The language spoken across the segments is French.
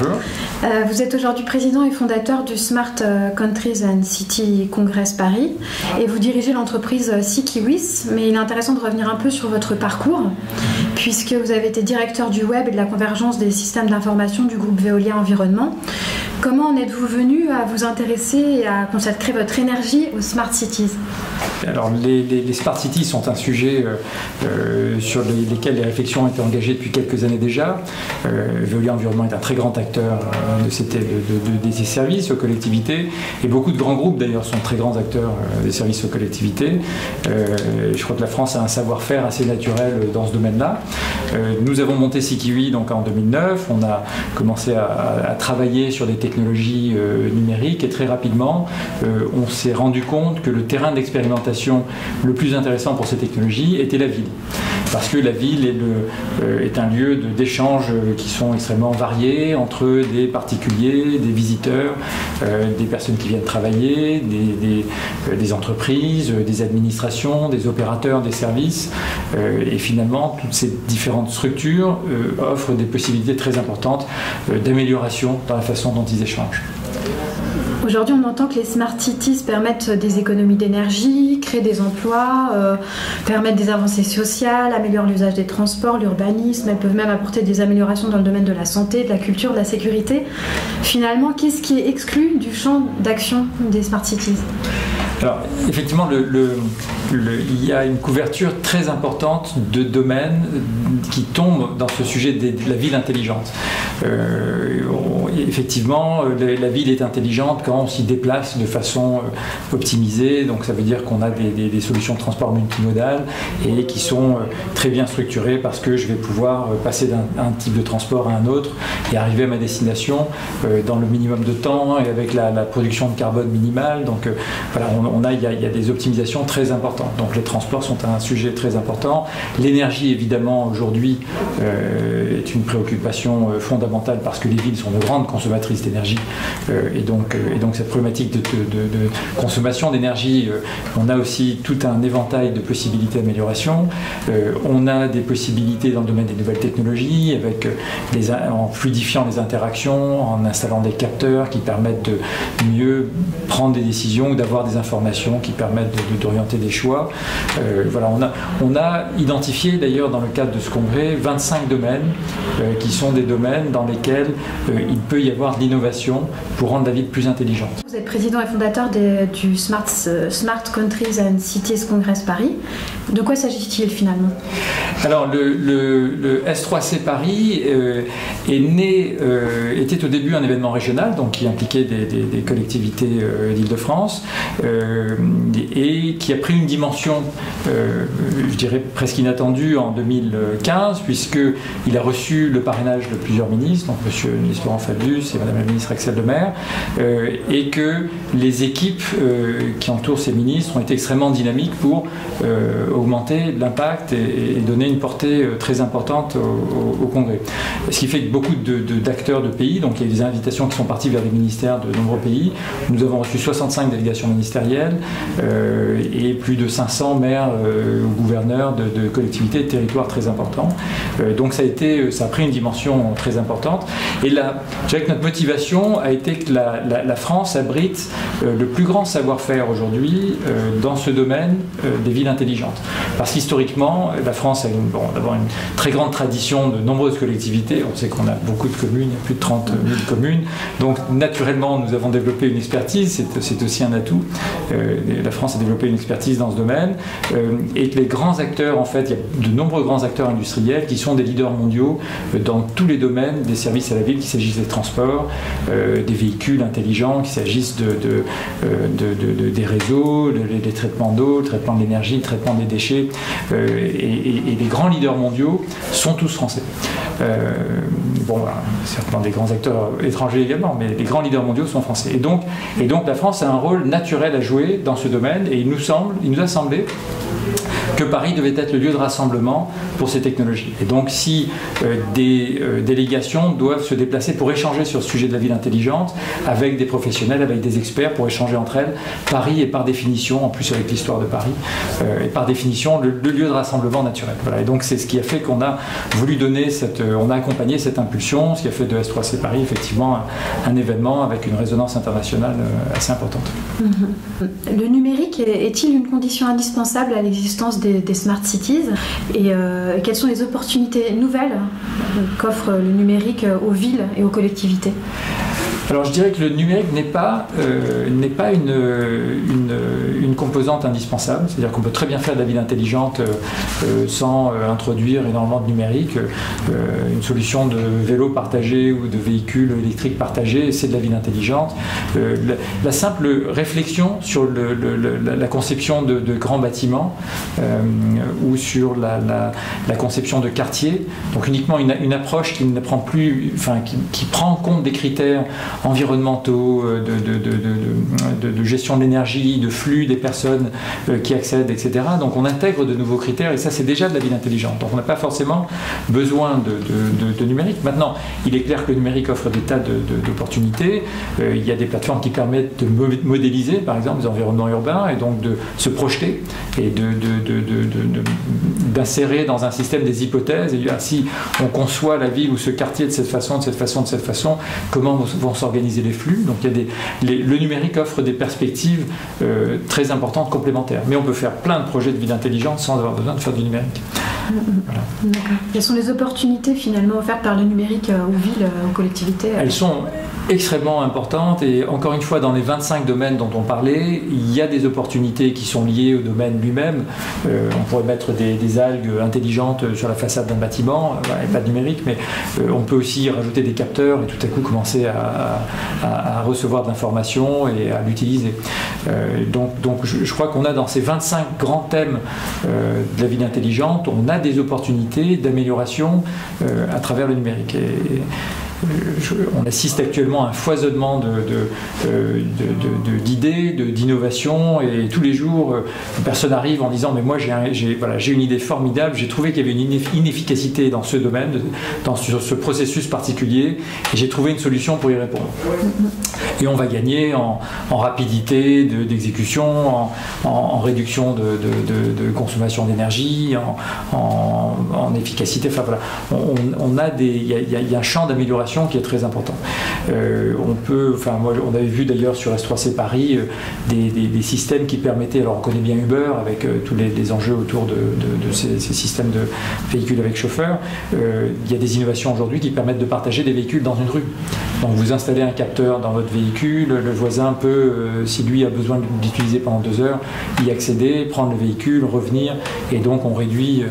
Bonjour. Vous êtes aujourd'hui président et fondateur du Smart Countries and City Congress Paris et vous dirigez l'entreprise Sikiwis, mais il est intéressant de revenir un peu sur votre parcours puisque vous avez été directeur du web et de la convergence des systèmes d'information du groupe Veolia Environnement. Comment en êtes-vous venu à vous intéresser et à consacrer votre énergie aux Smart Cities? Alors les Smart Cities sont un sujet sur lesquels les réflexions ont été engagées depuis quelques années déjà. Veolia Environnement est un très grand acteur des services aux collectivités et beaucoup de grands groupes d'ailleurs sont très grands acteurs des services aux collectivités. Je crois que la France a un savoir-faire assez naturel dans ce domaine-là. Nous avons monté Sikiwis donc en 2009, on a commencé à travailler sur des technologies numériques et très rapidement on s'est rendu compte que le terrain d'expérimentation le plus intéressant pour ces technologies était la ville. Parce que la ville est un lieu d'échanges qui sont extrêmement variés entre des particuliers, des visiteurs, des personnes qui viennent travailler, des entreprises, des administrations, des opérateurs, des services. Et finalement, toutes ces différentes structures offrent des possibilités très importantes d'amélioration dans la façon dont ils échangent. Aujourd'hui, on entend que les Smart Cities permettent des économies d'énergie, créent des emplois, permettent des avancées sociales, améliorent l'usage des transports, l'urbanisme. Elles peuvent même apporter des améliorations dans le domaine de la santé, de la culture, de la sécurité. Finalement, qu'est-ce qui est exclu du champ d'action des Smart Cities ? Alors, effectivement, il y a une couverture très importante de domaines qui tombent dans ce sujet de la ville intelligente. Effectivement, la ville est intelligente quand on s'y déplace de façon optimisée, donc ça veut dire qu'on a des solutions de transport multimodales et qui sont très bien structurées parce que je vais pouvoir passer d'un type de transport à un autre et arriver à ma destination dans le minimum de temps et avec la production de carbone minimale. Donc voilà, il y a des optimisations très importantes. Donc les transports sont un sujet très important. L'énergie, évidemment, aujourd'hui est une préoccupation fondamentale parce que les villes sont de grandes consommatrices d'énergie et donc cette problématique de consommation d'énergie, on a aussi tout un éventail de possibilités d'amélioration. On a des possibilités dans le domaine des nouvelles technologies en fluidifiant les interactions, en installant des capteurs qui permettent de mieux prendre des décisions ou d'avoir des informations qui permettent d'orienter des choix. Voilà, on a identifié d'ailleurs dans le cadre de ce congrès 25 domaines qui sont des domaines dans lesquels il peut y avoir de l'innovation pour rendre la ville plus intelligente. Vous êtes président et fondateur du Smart Countries and Cities Congress Paris. De quoi s'agit-il finalement? Alors le S3C Paris était au début un événement régional donc qui impliquait des collectivités d'Île-de-France et qui a pris une dimension je dirais presque inattendue en 2015 puisqu'il a reçu le parrainage de plusieurs ministres, donc M. le ministre Laurent Fabius et Mme la ministre Axelle Lemaire, et que les équipes qui entourent ces ministres ont été extrêmement dynamiques pour augmenter l'impact et donner une portée très importante au Congrès. Ce qui fait que beaucoup d'acteurs de pays, donc il y a eu des invitations qui sont parties vers les ministères de nombreux pays. Nous avons reçu 65 délégations ministérielles et plus de 500 maires ou gouverneurs de collectivités et de territoires très importants. Donc ça a pris une dimension très importante. Et là, je dirais que notre motivation a été que la France abrite le plus grand savoir-faire aujourd'hui dans ce domaine des villes intelligentes. Parce qu'historiquement, la France a d'abord une très grande tradition de nombreuses collectivités. On sait qu'on a beaucoup de communes, il y a plus de 30 000 communes. Donc naturellement, nous avons développé une expertise, c'est aussi un atout. La France a développé une expertise dans ce domaine. Et que les grands acteurs, en fait, il y a de nombreux grands acteurs industriels qui sont des leaders mondiaux dans tous les domaines des services à la ville, qu'il s'agisse des transports, des véhicules intelligents, qu'il s'agisse des réseaux, des traitements d'eau, le traitement de l'énergie, le traitement des déchets. Et les grands leaders mondiaux sont tous français. Certainement des grands acteurs étrangers également, mais les grands leaders mondiaux sont français. Et donc la France a un rôle naturel à jouer dans ce domaine et il nous a semblé que Paris devait être le lieu de rassemblement pour ces technologies. Et donc si des délégations doivent se déplacer pour échanger sur ce sujet de la ville intelligente avec des professionnels, avec des experts, pour échanger entre elles, Paris est par définition, en plus avec l'histoire de Paris, est par définition le lieu de rassemblement naturel. Voilà. Et donc c'est ce qui a fait qu'on a voulu donner on a accompagné cette impulsion, ce qui a fait de S3C Paris effectivement un événement avec une résonance internationale assez importante. Le numérique est-il une condition indispensable à l'existence des smart cities et quelles sont les opportunités nouvelles qu'offre le numérique aux villes et aux collectivités? Alors je dirais que le numérique n'est pas une composante indispensable, c'est-à-dire qu'on peut très bien faire de la ville intelligente sans introduire énormément de numérique. Une solution de vélo partagé ou de véhicule électrique partagé, c'est de la ville intelligente. La simple réflexion sur la conception de grands bâtiments ou sur la conception de quartiers, donc uniquement une approche qui ne prend plus, qui prend en compte des critères environnementaux, de gestion de l'énergie, de flux des personnes qui accèdent, etc. Donc on intègre de nouveaux critères et ça c'est déjà de la ville intelligente. Donc on n'a pas forcément besoin de numérique. Maintenant, il est clair que le numérique offre des tas d'opportunités. Il y a des plateformes qui permettent de modéliser par exemple des environnements urbains et donc de se projeter et d'insérer dans un système des hypothèses. Et si on conçoit la ville ou ce quartier de cette façon, comment vont s'organiser les flux. Donc le numérique offre des perspectives très importantes, complémentaires. Mais on peut faire plein de projets de ville intelligente sans avoir besoin de faire du numérique. Voilà. Quelles sont les opportunités finalement offertes par le numérique aux villes, aux collectivités? Elles sont extrêmement importantes et encore une fois dans les 25 domaines dont on parlait, il y a des opportunités qui sont liées au domaine lui-même. On pourrait mettre des algues intelligentes sur la façade d'un bâtiment, pas de numérique, mais on peut aussi rajouter des capteurs et tout à coup commencer à recevoir de l'information et à l'utiliser. Donc je crois qu'on a dans ces 25 grands thèmes de la ville intelligente, on a des opportunités d'amélioration à travers le numérique. On assiste actuellement à un foisonnement d'idées, d'innovations et tous les jours, une personne arrive en disant mais moi j'ai une idée formidable, j'ai trouvé qu'il y avait une inefficacité dans ce domaine, sur ce processus particulier et j'ai trouvé une solution pour y répondre. Et on va gagner en rapidité d'exécution, en réduction de consommation d'énergie, en efficacité. Enfin voilà, il y a un champ d'amélioration qui est très important. On avait vu d'ailleurs sur S3C Paris des systèmes qui permettaient, alors on connaît bien Uber avec tous les enjeux autour de ces systèmes de véhicules avec chauffeur. Il y a des innovations aujourd'hui qui permettent de partager des véhicules dans une rue. Donc vous installez un capteur dans votre véhicule, le voisin peut, si lui a besoin d'utiliser pendant 2 heures, y accéder, prendre le véhicule, revenir, et donc on réduit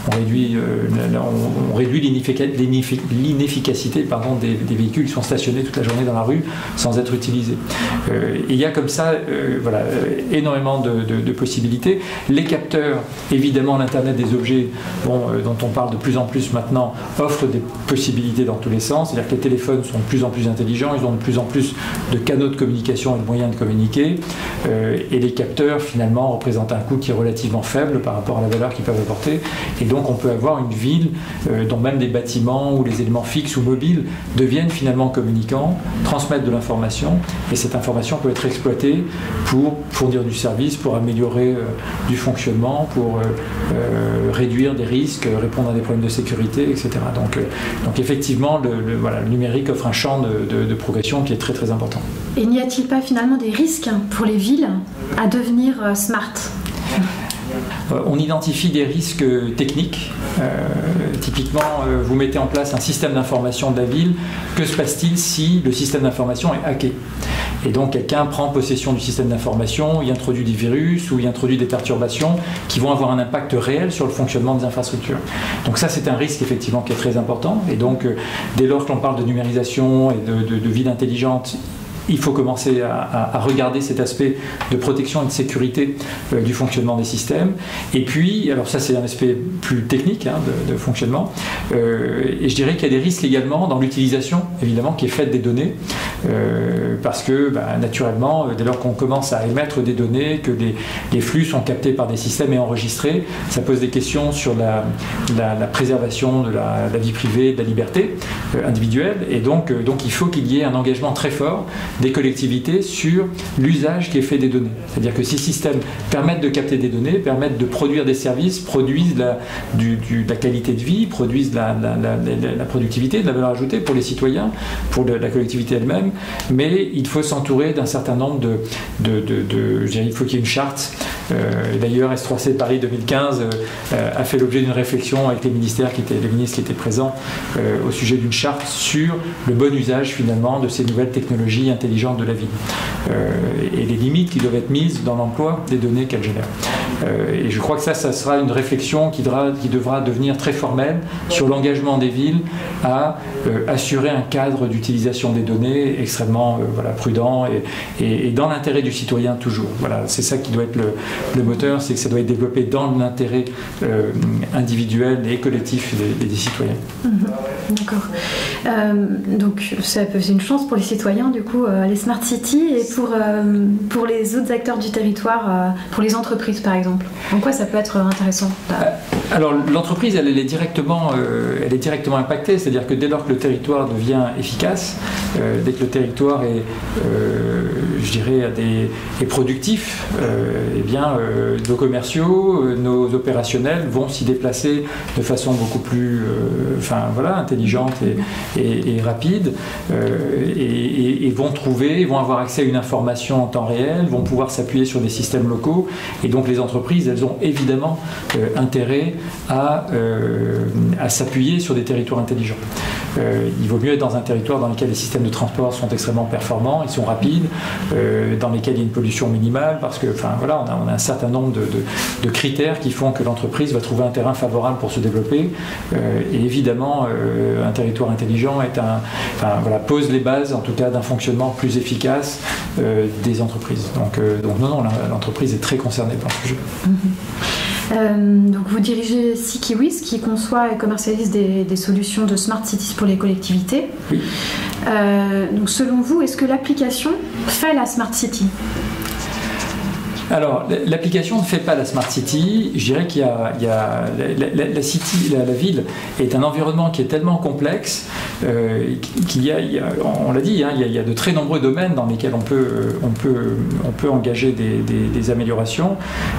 l'inefficacité des véhicules qui sont stationnés toute la journée dans la rue sans être utilisés. Et il y a comme ça énormément de possibilités. Les capteurs, évidemment l'Internet des objets, dont on parle de plus en plus maintenant, offre des possibilités dans tous les sens. C'est-à-dire que les téléphones sont de plus en plus intelligents, ils ont de plus en plus de canaux de communication et de moyens de communiquer. Et les capteurs, finalement, représentent un coût qui est relativement faible par rapport à la valeur qu'ils peuvent apporter. Et donc on peut avoir une ville dont même des bâtiments ou les éléments fixes ou mobiles deviennent finalement communicants, transmettent de l'information, et cette information peut être exploitée pour fournir du service, pour améliorer du fonctionnement, pour réduire des risques, répondre à des problèmes de sécurité, etc. Donc effectivement, le numérique offre un champ de progression qui est très très important. Et n'y a-t-il pas finalement des risques pour les villes à devenir smart ? On identifie des risques techniques. Typiquement, vous mettez en place un système d'information de la ville. Que se passe-t-il si le système d'information est hacké ? Et donc quelqu'un prend possession du système d'information, y introduit des virus ou y introduit des perturbations qui vont avoir un impact réel sur le fonctionnement des infrastructures. Donc ça, c'est un risque effectivement qui est très important. Et donc dès lors que l'on parle de numérisation et de ville intelligente, il faut commencer à regarder cet aspect de protection et de sécurité du fonctionnement des systèmes. Et puis, alors ça c'est un aspect plus technique de fonctionnement, et je dirais qu'il y a des risques également dans l'utilisation, évidemment, qui est faite des données. parce que naturellement, dès lors qu'on commence à émettre des données, que les flux sont captés par des systèmes et enregistrés, ça pose des questions sur la préservation de la vie privée, de la liberté individuelle, et donc il faut qu'il y ait un engagement très fort des collectivités sur l'usage qui est fait des données. C'est-à-dire que ces systèmes permettent de capter des données, permettent de produire des services, produisent de la qualité de vie, produisent de la productivité, de la valeur ajoutée pour les citoyens, pour la collectivité elle-même, mais il faut s'entourer d'un certain nombre je dirais, il faut qu'il y ait une charte. D'ailleurs, S3C Paris 2015 a fait l'objet d'une réflexion avec les ministres qui étaient présents au sujet d'une charte sur le bon usage finalement de ces nouvelles technologies intelligentes de la ville et les limites qui doivent être mises dans l'emploi des données qu'elles génèrent. Et je crois que ça sera une réflexion qui devra devenir très formelle sur l'engagement des villes à assurer un cadre d'utilisation des données extrêmement prudent et dans l'intérêt du citoyen toujours. Voilà, c'est ça qui doit être le moteur, c'est que ça doit être développé dans l'intérêt individuel et collectif des citoyens. D'accord. Donc c'est une chance pour les citoyens, du coup, les Smart Cities, et pour les autres acteurs du territoire, pour les entreprises par exemple. En quoi ça peut être intéressant? Alors l'entreprise, elle est directement impactée, c'est-à-dire que dès lors que le territoire devient efficace, dès que le territoire est, je dirais, est productif, eh bien nos commerciaux, nos opérationnels vont s'y déplacer de façon beaucoup plus intelligente et rapide, et vont avoir accès à une information en temps réel, vont pouvoir s'appuyer sur des systèmes locaux, et donc les entreprises, elles ont évidemment intérêt à s'appuyer sur des territoires intelligents. Il vaut mieux être dans un territoire dans lequel les systèmes de transport sont extrêmement performants, ils sont rapides, dans lesquels il y a une pollution minimale, parce que on a un certain nombre de critères qui font que l'entreprise va trouver un terrain favorable pour se développer, et évidemment un territoire intelligent pose les bases en tout cas d'un fonctionnement plus efficace des entreprises. Donc non, l'entreprise est très concernée par ce sujet. Donc vous dirigez SeeKiwis, qui conçoit et commercialise des solutions de Smart Cities pour les collectivités. Oui. Donc selon vous, est-ce que l'application fait la Smart City ? Alors, l'application ne fait pas la Smart City. Je dirais qu'il y a la ville est un environnement qui est tellement complexe qu'il y a, on l'a dit, il y a de très nombreux domaines dans lesquels on peut engager des améliorations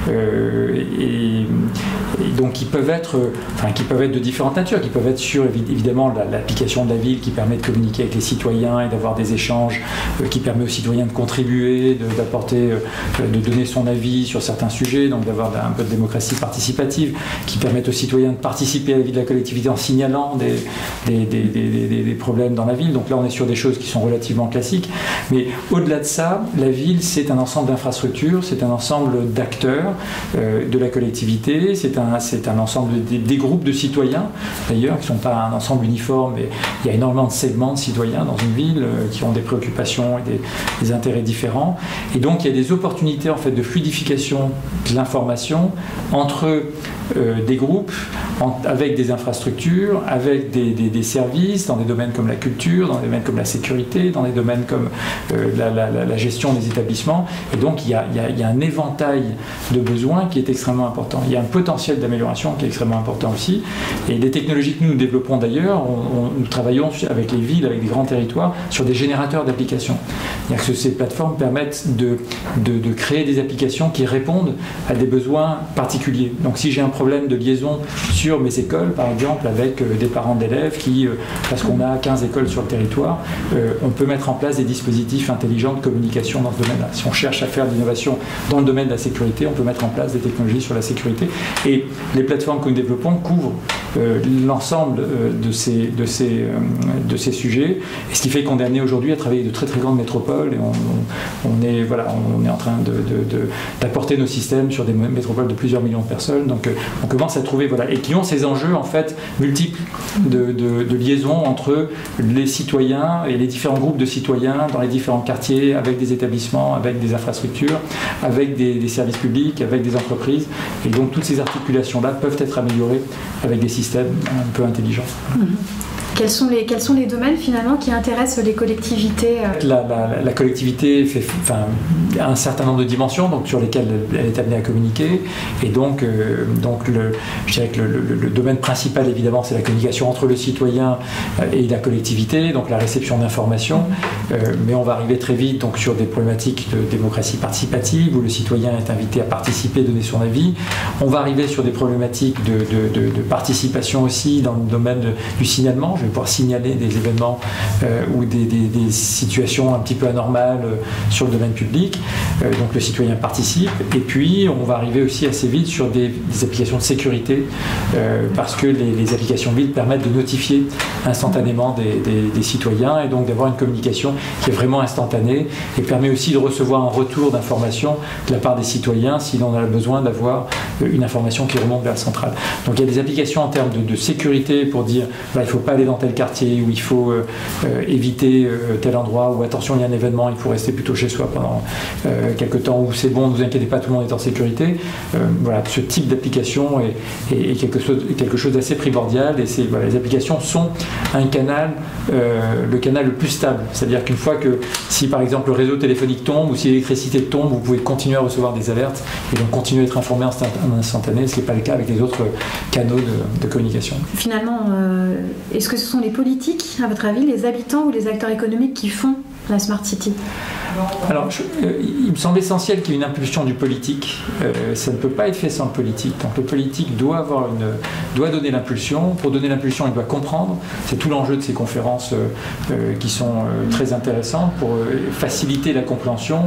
et donc qui peuvent être de différentes natures, qui peuvent être sur évidemment l'application de la ville qui permet de communiquer avec les citoyens et d'avoir des échanges, qui permet aux citoyens de contribuer, d'apporter, de donner son avis sur certains sujets, donc d'avoir un peu de démocratie participative, qui permettent aux citoyens de participer à la vie de la collectivité en signalant des problèmes dans la ville. Donc là, on est sur des choses qui sont relativement classiques. Mais au-delà de ça, la ville, c'est un ensemble d'infrastructures, c'est un ensemble d'acteurs de la collectivité, c'est un ensemble des groupes de citoyens, d'ailleurs, qui ne sont pas un ensemble uniforme, mais il y a énormément de segments de citoyens dans une ville qui ont des préoccupations et des intérêts différents. Et donc, il y a des opportunités en fait de fluidification de l'information entre des groupes, avec des infrastructures, avec des services, dans des domaines comme la culture, dans des domaines comme la sécurité, dans des domaines comme la gestion des établissements. Et donc, il y a un éventail de besoins qui est extrêmement important. Il y a un potentiel d'amélioration qui est extrêmement important aussi. Et les technologies que nous développons d'ailleurs, nous travaillons avec les villes, avec des grands territoires, sur des générateurs d'applications. C'est-à-dire que ces plateformes permettent de créer des applications qui répondent à des besoins particuliers. Donc, si j'ai un problème de liaison sur mes écoles, par exemple, avec des parents d'élèves qui, parce qu'on a 15 écoles sur le territoire, on peut mettre en place des dispositifs intelligents de communication dans ce domaine-là. Si on cherche à faire de l'innovation dans le domaine de la sécurité, on peut mettre en place des technologies sur la sécurité. Et les plateformes que nous développons couvrent l'ensemble de ces sujets, et ce qui fait qu'on est amené aujourd'hui à travailler avec de très très grandes métropoles, et on est en train d'apporter nos systèmes sur des métropoles de plusieurs millions de personnes. Donc on commence à trouver, et qui ont ces enjeux en fait multiples de liaison entre les citoyens et les différents groupes de citoyens dans les différents quartiers, avec des établissements, avec des infrastructures, avec des services publics, avec des entreprises. Et donc toutes ces articulations-là peuvent être améliorées avec des systèmes un peu intelligents. Quels sont les domaines finalement qui intéressent les collectivités? La collectivité a un certain nombre de dimensions donc, sur lesquelles elle est amenée à communiquer. Et donc je dirais que le domaine principal, évidemment, c'est la communication entre le citoyen et la collectivité, donc la réception d'informations. Mais on va arriver très vite donc, sur des problématiques de démocratie participative, où le citoyen est invité à participer, donner son avis. On va arriver sur des problématiques de participation aussi dans le domaine du signalement. Je vais pouvoir signaler des événements ou des situations un petit peu anormales sur le domaine public. Donc le citoyen participe. Et puis on va arriver aussi assez vite sur des applications de sécurité parce que les applications mobiles permettent de notifier instantanément des citoyens et donc d'avoir une communication qui est vraiment instantanée et permet aussi de recevoir un retour d'information de la part des citoyens si l'on a besoin d'avoir une information qui remonte vers la centrale. Donc il y a des applications en termes de sécurité pour dire il ne faut pas aller dans tel quartier ou il faut éviter tel endroit ou attention il y a un événement, il faut rester plutôt chez soi pendant quelques temps ou c'est bon, ne vous inquiétez pas, tout le monde est en sécurité. Voilà, ce type d'application est quelque chose d'assez primordial et les applications sont un canal, le canal le plus stable. C'est-à-dire qu'une fois que si par exemple le réseau téléphonique tombe ou si l'électricité tombe, vous pouvez continuer à recevoir des alertes et donc continuer à être informé en instantané, ce qui n'est pas le cas avec les autres canaux de communication. Finalement, est-ce que ce sont les politiques, à votre avis, les habitants ou les acteurs économiques qui font la Smart City? Alors, il me semble essentiel qu'il y ait une impulsion du politique. Ça ne peut pas être fait sans le politique. Donc le politique doit donner l'impulsion. Pour donner l'impulsion, il doit comprendre. C'est tout l'enjeu de ces conférences qui sont très intéressantes pour faciliter la compréhension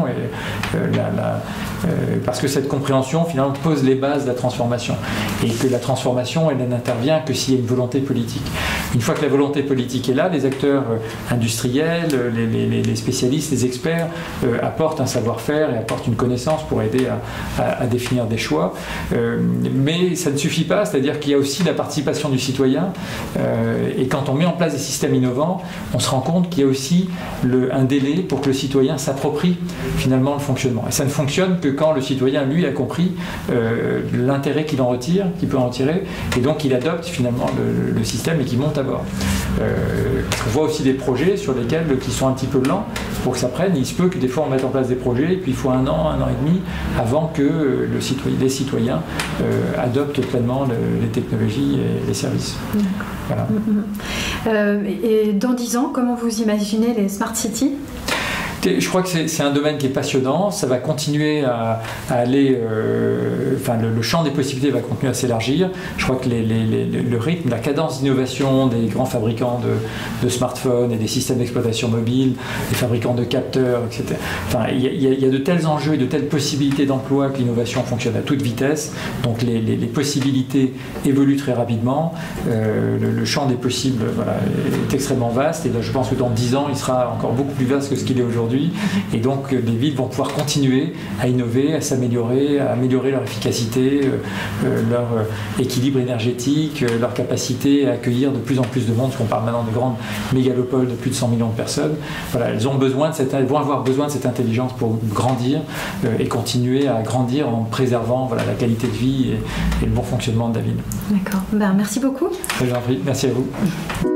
parce que cette compréhension finalement pose les bases de la transformation et que la transformation elle n'intervient que s'il y a une volonté politique. Une fois que la volonté politique est là, les acteurs industriels, les spécialistes, les experts apportent un savoir-faire et apportent une connaissance pour aider à définir des choix. Mais ça ne suffit pas, c'est-à-dire qu'il y a aussi la participation du citoyen et quand on met en place des systèmes innovants, on se rend compte qu'il y a aussi un délai pour que le citoyen s'approprie finalement le fonctionnement. Et ça ne fonctionne que quand le citoyen, lui, a compris l'intérêt qu'il peut en retirer, et donc il adopte finalement le système et qu'il monte à bord. On voit aussi des projets qui sont un petit peu lents pour que ça prenne. Il se peut que des fois on mette en place des projets, et puis il faut un an et demi avant que les citoyens adoptent pleinement les technologies et les services. Voilà. Et dans 10 ans, comment vous imaginez les Smart Cities ? Je crois que c'est un domaine qui est passionnant, ça va continuer à aller, le champ des possibilités va continuer à s'élargir. Je crois que le rythme, la cadence d'innovation des grands fabricants de smartphones et des systèmes d'exploitation mobile, des fabricants de capteurs, etc. Enfin, il y a de tels enjeux et de telles possibilités d'emploi que l'innovation fonctionne à toute vitesse. Donc les possibilités évoluent très rapidement. Le champ des possibles est extrêmement vaste. Et là, je pense que dans 10 ans, il sera encore beaucoup plus vaste que ce qu'il est aujourd'hui. Et donc les villes vont pouvoir continuer à innover, à s'améliorer, à améliorer leur efficacité, leur équilibre énergétique, leur capacité à accueillir de plus en plus de monde, parce qu'on parle maintenant de grandes mégalopoles de plus de 100 millions de personnes. Voilà, elles vont avoir besoin de cette intelligence pour grandir et continuer à grandir en préservant la qualité de vie et le bon fonctionnement de la ville. D'accord. Merci beaucoup. Très gentil. Merci à vous.